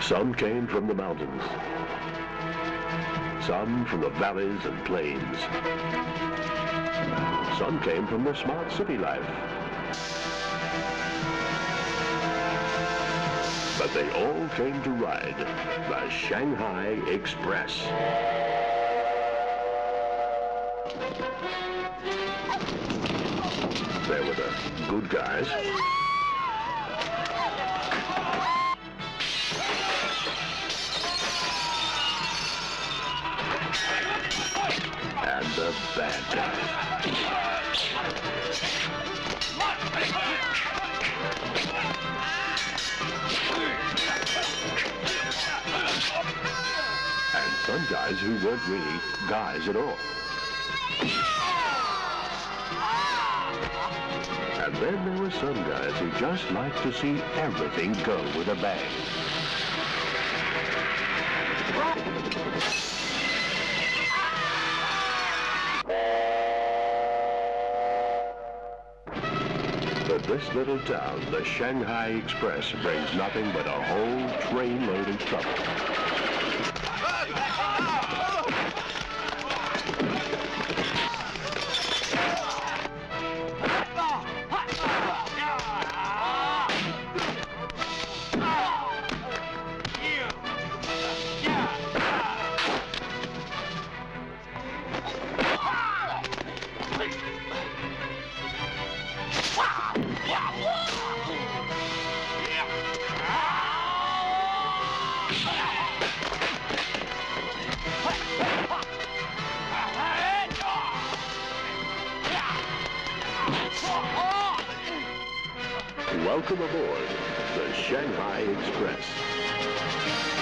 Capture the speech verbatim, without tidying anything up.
Some came from the mountains, some from the valleys and plains. Some came from the smart city life. But they all came to ride the Shanghai Express. There were the good guys. And the bad guys. And some guys who weren't really guys at all. And then there were some guys who just liked to see everything go with a bang. But this little town, the Shanghai Express, brings nothing but a whole trainload of trouble. Welcome aboard the Shanghai Express.